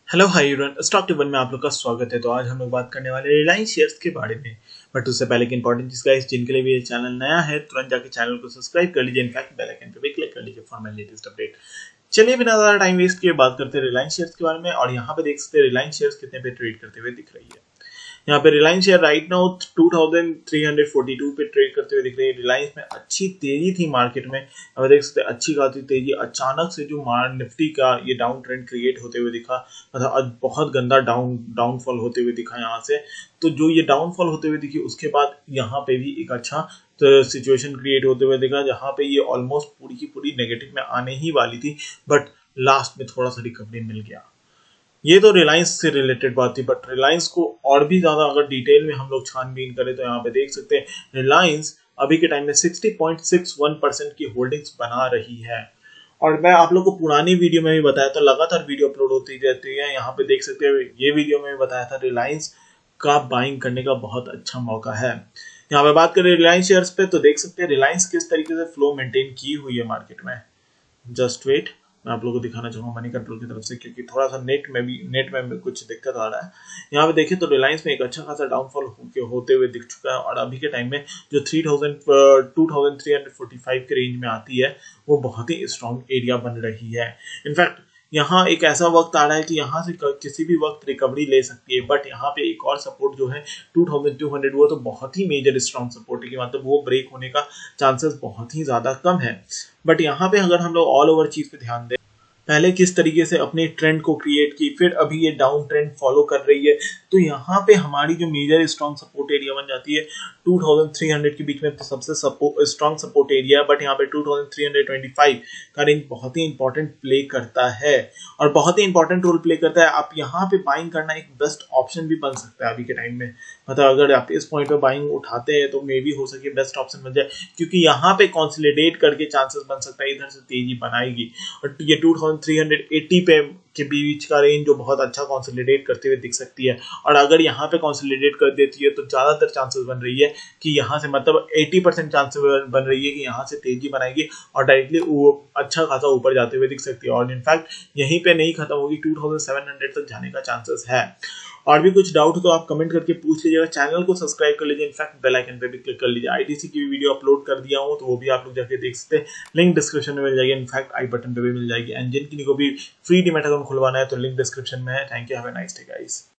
Hello hi everyone, stock tip one में आप लोग का स्वागत है। तो आज हम लोग बात करने वाले रिलायंस शेयर्स के बारे में। बट उससे पहले की इंपॉर्टेंट चीज गाइस, जिनके लिए भी ये चैनल नया है तुरंत जाके चैनल को सब्सक्राइब कर लीजिए। इनफैक्ट बेल आइकन पे भी क्लिक कर लीजिए फॉर माय लेटेस्ट अपडेट। चलिए बिना ज्यादा टाइम वेस्ट किए बात करते हैं रिलायंस शेयर्स के बारे में। और यहाँ पे देख सकते हैं रिलायंस शेयर्स कितने पे ट्रेड करते हुए दिख रही है। यहाँ पे रिलायंस शेयर राइट नाउ 2342 पे ट्रेड करते हुए दिख रही है। रिलायंस में अच्छी तेजी थी मार्केट में, अब देख सकते हैं अच्छी खासी तेजी। अचानक से जो निफ्टी का ये डाउन ट्रेंड क्रिएट होते हुए दिखा, मतलब आज बहुत गंदा डाउनफॉल होते हुए दिखा यहाँ से। तो जो ये डाउनफॉल होते हुए दिखी उसके बाद यहाँ पे भी एक अच्छा तो सिचुएशन क्रिएट होते हुए दिखा, जहाँ पे ये ऑलमोस्ट पूरी की पूरी नेगेटिव में आने ही वाली थी, बट लास्ट में थोड़ा सा रिकवरी मिल गया। ये तो रिलायंस से रिलेटेड बात थी, बट रिलायंस को और भी ज्यादा अगर डिटेल में हम लोग छानबीन करें तो यहाँ पे देख सकते हैं रिलायंस अभी के टाइम में 60.61% की होल्डिंग्स बना रही है। और मैं आप लोग को पुरानी वीडियो में भी बताया था, लगातार वीडियो अपलोड होती रहती है। यहाँ पे देख सकते हैं ये वीडियो में भी बताया था रिलायंस का बाइंग करने का बहुत अच्छा मौका है। यहाँ पे बात करें रिलायंस शेयर्स पे तो देख सकते हैं रिलायंस किस तरीके से फ्लो मेंटेन की हुई है मार्केट में। जस्ट वेट, मैं आप लोगों को दिखाना चाहूंगा मनी कंट्रोल की तरफ से, क्योंकि थोड़ा सा नेट में कुछ दिक्कत आ रहा है। यहाँ पे देखिए तो रिलायंस में एक अच्छा खासा डाउनफॉल होते हुए दिख चुका है। और अभी के टाइम में जो 2345 के रेंज में आती है वो बहुत ही स्ट्रॉन्ग एरिया बन रही है। इनफैक्ट यहाँ एक ऐसा वक्त आ रहा है कि यहाँ से किसी भी वक्त रिकवरी ले सकती है। बट यहाँ पे एक और सपोर्ट जो है 2200, वो तो बहुत ही मेजर स्ट्रॉन्ग सपोर्ट है कि मतलब वो ब्रेक होने का चांसेस बहुत ही ज्यादा कम है। बट यहाँ पे अगर हम लोग ऑल ओवर चीज पे ध्यान दें, पहले किस तरीके से अपने ट्रेंड को क्रिएट की, फिर अभी ये डाउन ट्रेंड फॉलो कर रही है, तो यहाँ पे हमारी जो मेजर स्ट्रॉन्ग सपोर्ट एरिया बन जाती है 2300 के बीच में, तो सबसे स्ट्रॉन्ग सपोर्ट एरिया। बट यहाँ पे 2325 का रेंज बहुत ही इंपॉर्टेंट प्ले करता है और बहुत ही इंपॉर्टेंट रोल प्ले करता है। आप यहाँ पे बाइंग करना एक बेस्ट ऑप्शन भी बन सकता है अभी के टाइम में। मतलब अगर आप इस पॉइंट पे बाइंग उठाते हैं तो मे भी हो सके बेस्ट ऑप्शन बन जाए, क्योंकि यहाँ पे कंसोलिडेट करके चांसेस बन सकता है इधर से तेजी बनाएगी। और ये 2380 पे के बीच का रेंज जो बहुत अच्छा कंसोलिडेट करते हुए दिख सकती है। और अगर यहाँ पे कंसोलिडेट कर देती है तो ज्यादातर चांसेस बन रही है कि यहाँ से, मतलब 80% चांसेस बन रही है कि यहाँ से तेजी बनाएगी और डायरेक्टली अच्छा खासा ऊपर जाते हुए दिख सकती है। और इनफैक्ट यहीं पे नहीं खत्म होगी, 2700 तक जाने का चांसेस है। और भी कुछ डाउट हो तो आप कमेंट करके पूछ लीजिएगा। चैनल को सब्सक्राइब कर लीजिए, इनफैक्ट बेल आइकन पे भी क्लिक कर लीजिए। आईटीसी की भी वीडियो अपलोड कर दिया हूँ तो वो भी आप लोग जाके देख सकते हैं, लिंक डिस्क्रिप्शन में मिल जाएगी, इनफैक्ट आई बटन पे भी मिल जाएगी। एंड जिन किसी को भी फ्री डीमैट अकाउंट खुलवाना है तो लिंक डिस्क्रिप्शन में है। Thank you, have a nice day guys.